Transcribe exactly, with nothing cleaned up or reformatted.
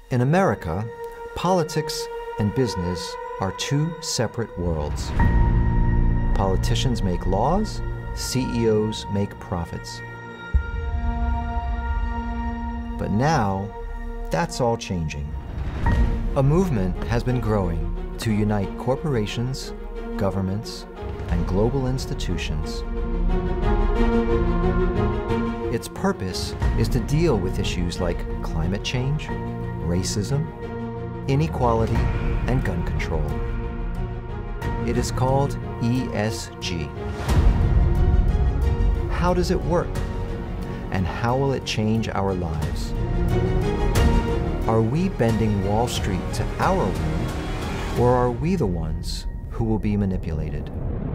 In America, politics and business are two separate worlds. Politicians make laws, C E Os make profits. But now, that's all changing. A movement has been growing to unite corporations, governments, and global institutions. Its purpose is to deal with issues like climate change, racism, inequality, and gun control. It is called E S G. How does it work? And how will it change our lives? Are we bending Wall Street to our will, or are we the ones who will be manipulated?